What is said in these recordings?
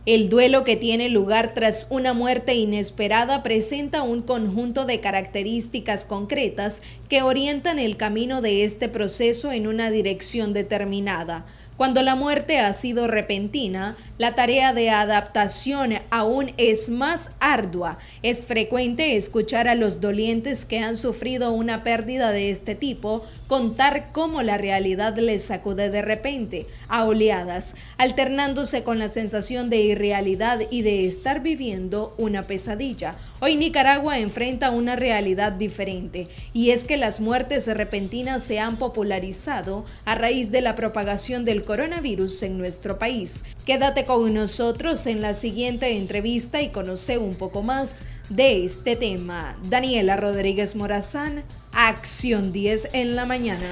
El duelo que tiene lugar tras una muerte inesperada presenta un conjunto de características concretas que orientan el camino de este proceso en una dirección determinada. Cuando la muerte ha sido repentina, la tarea de adaptación aún es más ardua. Es frecuente escuchar a los dolientes que han sufrido una pérdida de este tipo contar cómo la realidad les sacude de repente, a oleadas, alternándose con la sensación de irrealidad y de estar viviendo una pesadilla. Hoy Nicaragua enfrenta una realidad diferente, y es que las muertes repentinas se han popularizado a raíz de la propagación del coronavirus en nuestro país. Quédate con nosotros en la siguiente entrevista y conoce un poco más de este tema. Daniela Rodríguez Morazán, Acción 10 en la mañana.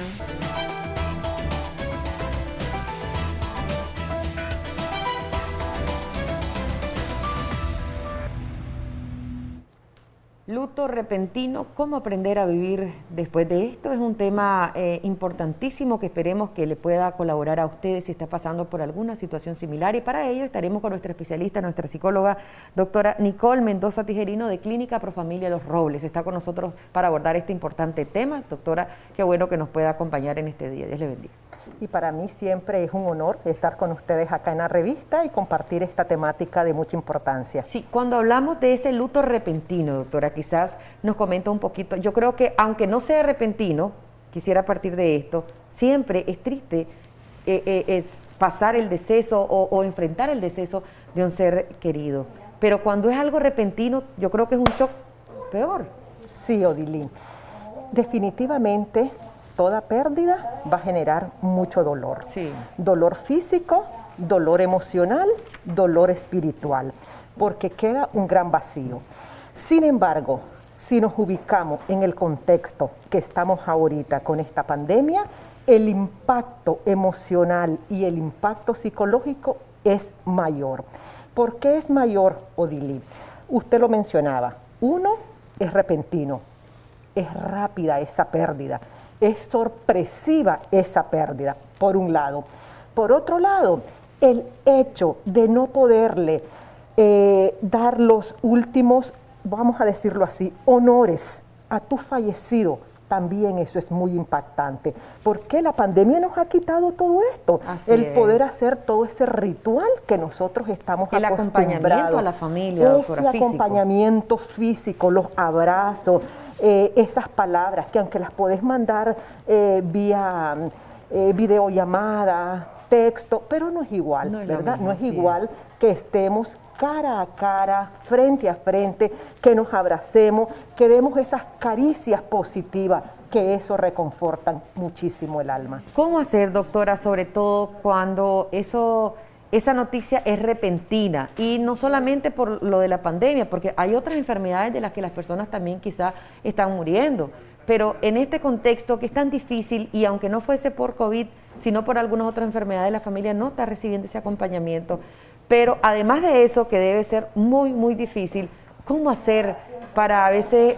Luto repentino, ¿cómo aprender a vivir después de esto? Es un tema importantísimo que esperemos que le pueda colaborar a ustedes si está pasando por alguna situación similar, y para ello estaremos con nuestra especialista, nuestra psicóloga, doctora Nicole Mendoza Tijerino, de Clínica Profamilia Los Robles. Está con nosotros para abordar este importante tema. Doctora, qué bueno que nos pueda acompañar en este día. Dios le bendiga. Y para mí siempre es un honor estar con ustedes acá en la revista y compartir esta temática de mucha importancia. Sí, cuando hablamos de ese luto repentino, doctora, quizás nos comenta un poquito. Yo creo que aunque no sea repentino, quisiera partir de esto, siempre es triste es pasar el deceso o enfrentar el deceso de un ser querido. Pero cuando es algo repentino, yo creo que es un shock peor. Sí, Odilín. Definitivamente toda pérdida va a generar mucho dolor. Sí. Dolor físico, dolor emocional, dolor espiritual, porque queda un gran vacío. Sin embargo, si nos ubicamos en el contexto que estamos ahorita con esta pandemia, el impacto emocional y el impacto psicológico es mayor. ¿Por qué es mayor, Odilí? Usted lo mencionaba, uno es repentino, es rápida esa pérdida. Es sorpresiva esa pérdida, por un lado. Por otro lado, el hecho de no poderle dar los últimos, vamos a decirlo así, honores a tu fallecido, también eso es muy impactante. Porque la pandemia nos ha quitado todo esto. Así el es. Poder hacer todo ese ritual que nosotros estamos el acostumbrados. Acompañamiento a la familia, doctora, ese físico. acompañamiento físico, los abrazos, esas palabras que aunque las podés mandar vía videollamada, texto, pero no es igual, no es ¿verdad? Mismo, no es igual que estemos cara a cara, frente a frente, que nos abracemos, que demos esas caricias positivas, que eso reconfortan muchísimo el alma. ¿Cómo hacer, doctora, sobre todo cuando esa noticia es repentina? Y no solamente por lo de la pandemia, porque hay otras enfermedades de las que las personas también quizá están muriendo. Pero en este contexto que es tan difícil, y aunque no fuese por COVID, sino por algunas otras enfermedades, la familia no está recibiendo ese acompañamiento. Pero además de eso, que debe ser muy, muy difícil, ¿cómo hacer para a veces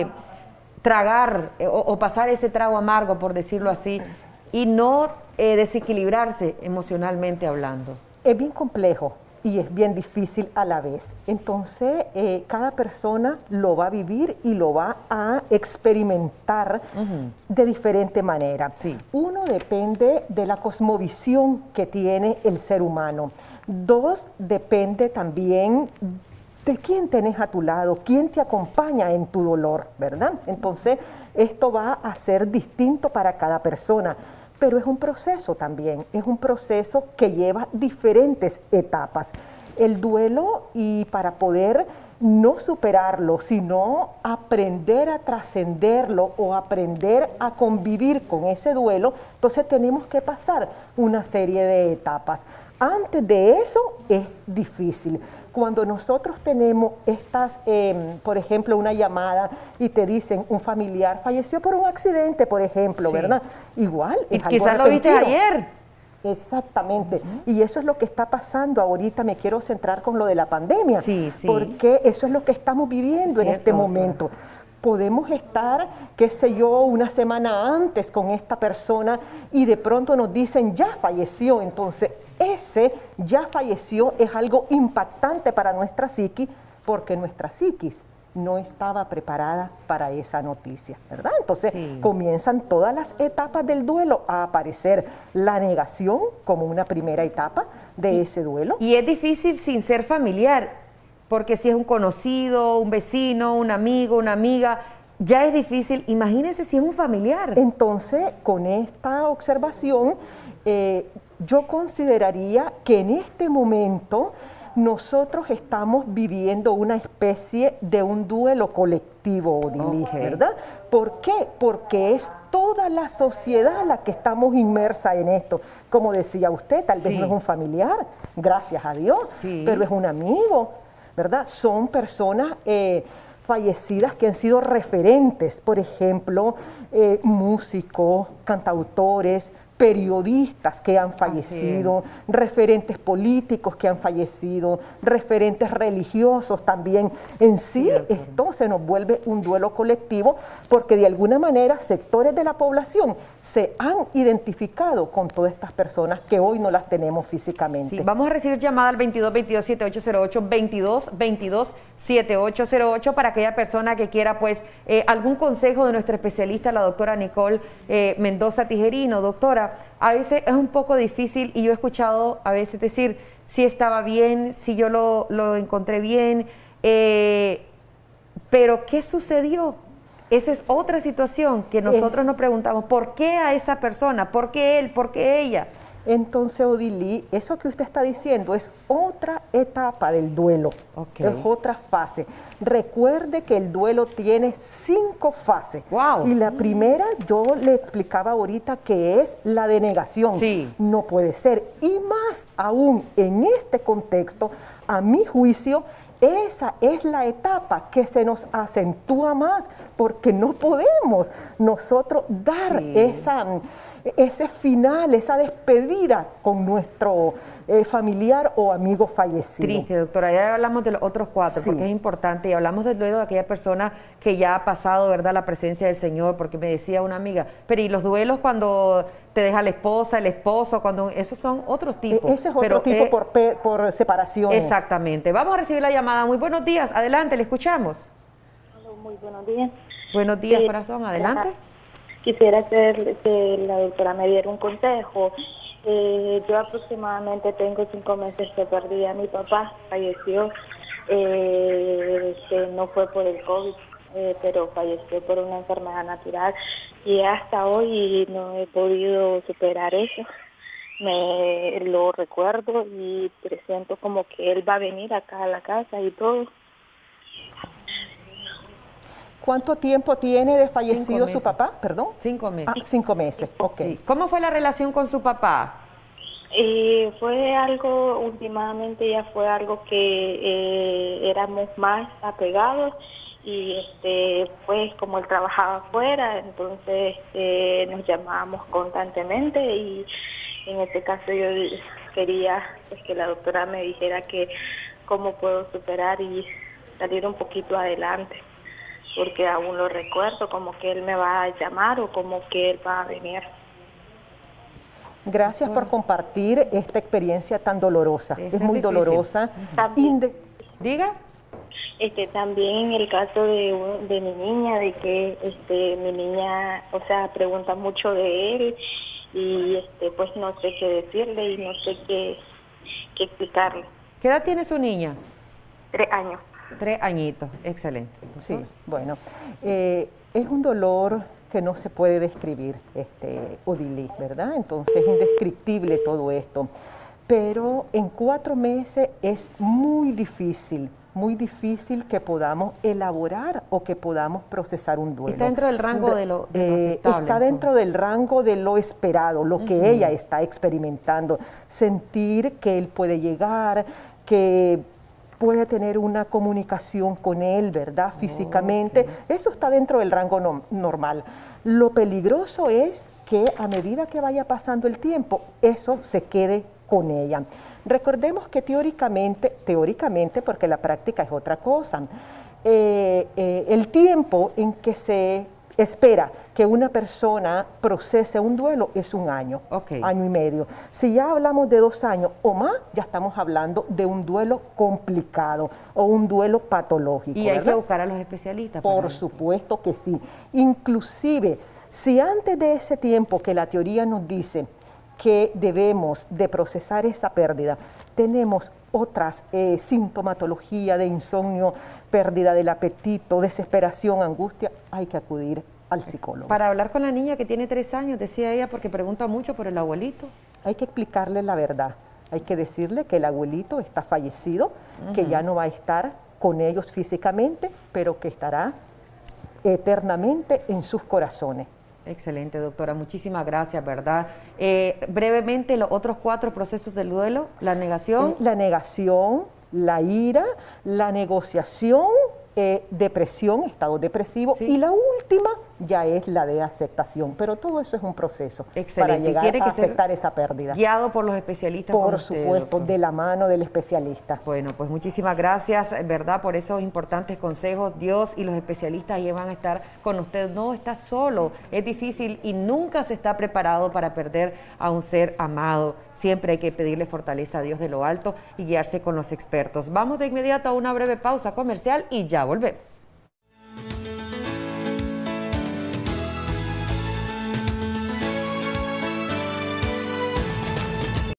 tragar o pasar ese trago amargo, por decirlo así, y no desequilibrarse emocionalmente hablando? Es bien complejo y es bien difícil a la vez. Entonces, cada persona lo va a vivir y lo va a experimentar de diferente manera. Sí. Uno, depende de la cosmovisión que tiene el ser humano. Dos, depende también de quién tenés a tu lado, quién te acompaña en tu dolor, ¿verdad? Entonces, esto va a ser distinto para cada persona. Pero es un proceso también, es un proceso que lleva diferentes etapas. El duelo, y para poder no superarlo, sino aprender a trascenderlo o aprender a convivir con ese duelo, entonces tenemos que pasar una serie de etapas. Antes de eso es difícil. Cuando nosotros tenemos estas, por ejemplo, una llamada y te dicen un familiar falleció por un accidente, por ejemplo, sí, ¿verdad? Igual es algo quizás lo viste ayer. Exactamente. Y eso es lo que está pasando ahorita. Me quiero centrar con lo de la pandemia, sí, porque eso es lo que estamos viviendo en este momento. podemos estar, qué sé yo, una semana antes con esta persona y de pronto nos dicen ya falleció. Entonces, ese ya falleció es algo impactante para nuestra psiquis, porque nuestra psiquis no estaba preparada para esa noticia, ¿verdad? Entonces comienzan todas las etapas del duelo a aparecer. La negación como una primera etapa de ese duelo. Y es difícil sin ser familiar, porque si es un conocido, un vecino, un amigo, una amiga, ya es difícil. Imagínese si es un familiar. Entonces, con esta observación, yo consideraría que en este momento nosotros estamos viviendo una especie de un duelo colectivo, Odilí, ¿verdad? ¿Por qué? Porque es toda la sociedad la que estamos inmersa en esto. Como decía usted, tal vez no es un familiar, gracias a Dios, pero es un amigo, ¿verdad? Son personas fallecidas que han sido referentes, por ejemplo, músicos, cantautores, periodistas que han fallecido, referentes políticos que han fallecido, referentes religiosos también. En sí, esto se nos vuelve un duelo colectivo porque de alguna manera sectores de la población se han identificado con todas estas personas que hoy no las tenemos físicamente. Sí, vamos a recibir llamada al 2222-7808, 2222-7808 para aquella persona que quiera pues algún consejo de nuestra especialista, la doctora Nicole Mendoza Tijerino. Doctora, a veces es un poco difícil y yo he escuchado a veces decir si estaba bien, si yo lo encontré bien, pero ¿qué sucedió? Esa es otra situación que nosotros nos preguntamos, ¿por qué a esa persona? ¿Por qué él? ¿Por qué ella? Entonces, Odilí, eso que usted está diciendo es otra etapa del duelo, es otra fase. Recuerde que el duelo tiene 5 fases. Wow. Y la primera, yo le explicaba ahorita que es la denegación. No puede ser. Y más aún en este contexto, a mi juicio, esa es la etapa que se nos acentúa más, porque no podemos nosotros dar ese final, esa despedida con nuestro familiar o amigo fallecido. Triste, doctora. Ya hablamos de los otros 4, porque es importante, y hablamos del duelo de aquella persona que ya ha pasado, ¿verdad?, la presencia del Señor, porque me decía una amiga, pero ¿y los duelos cuando te deja la esposa, el esposo, cuando esos son otros tipos? Ese es otro tipo por separación. Exactamente. Vamos a recibir la llamada. Muy buenos días. Adelante, le escuchamos. Muy buenos días. Buenos días, corazón. Adelante. Quisiera que la doctora me diera un consejo. Yo aproximadamente tengo 5 meses que perdí a mi papá, falleció, que no fue por el COVID, pero falleció por una enfermedad natural y hasta hoy no he podido superar eso. Me lo recuerdo y presiento como que él va a venir acá a la casa y todo. ¿Cuánto tiempo tiene de fallecido su papá? Perdón. 5 meses. 5 meses, ok. Sí. ¿Cómo fue la relación con su papá? Fue algo, últimamente ya fue algo que éramos más apegados y pues como él trabajaba afuera, entonces nos llamábamos constantemente y en este caso yo quería pues, que la doctora me dijera que cómo puedo superar y salir un poquito adelante, porque aún lo recuerdo, como que él me va a llamar o como que él va a venir. Gracias por compartir esta experiencia tan dolorosa. Es muy dolorosa. Diga. También en el caso de mi niña, de que mi niña, o sea, pregunta mucho de él y pues no sé qué decirle y no sé qué explicarle. ¿Qué edad tiene su niña? 3 años. 3 añitos, excelente. Sí, bueno, es un dolor que no se puede describir, Odilí, ¿verdad? Entonces es indescriptible todo esto, pero en 4 meses es muy difícil que podamos elaborar o que podamos procesar un duelo. Está dentro del rango de lo aceptable. Está dentro del rango de lo esperado, lo que ella está experimentando. Sentir que él puede llegar, que puede tener una comunicación con él, ¿verdad? Físicamente. Eso está dentro del rango normal. Lo peligroso es que a medida que vaya pasando el tiempo, eso se quede con ella. Recordemos que teóricamente, porque la práctica es otra cosa, el tiempo en que se espera que una persona procese un duelo es un año, año y medio. Si ya hablamos de 2 años o más, ya estamos hablando de un duelo complicado o un duelo patológico. Y hay que buscar a los especialistas. Por supuesto que sí. Inclusive, si antes de ese tiempo que la teoría nos dice que debemos de procesar esa pérdida, tenemos otras sintomatología de insomnio, pérdida del apetito, desesperación, angustia, hay que acudir al psicólogo. Para hablar con la niña que tiene 3 años, decía ella, porque pregunta mucho por el abuelito. Hay que explicarle la verdad, hay que decirle que el abuelito está fallecido, que ya no va a estar con ellos físicamente, pero que estará eternamente en sus corazones. Excelente, doctora. Muchísimas gracias, ¿verdad? Brevemente, los otros 4 procesos del duelo, la negación. La negación, la ira, la negociación, depresión, estado depresivo, y la última ya es la de aceptación. Pero todo eso es un proceso para llegar a aceptar esa pérdida. Guiado por los especialistas. Por supuesto, de la mano del especialista. Bueno, pues muchísimas gracias, ¿verdad? Por esos importantes consejos. Dios y los especialistas ahí van a estar con usted. No está solo, es difícil y nunca se está preparado para perder a un ser amado. Siempre hay que pedirle fortaleza a Dios de lo alto y guiarse con los expertos. Vamos de inmediato a una breve pausa comercial y ya volvemos.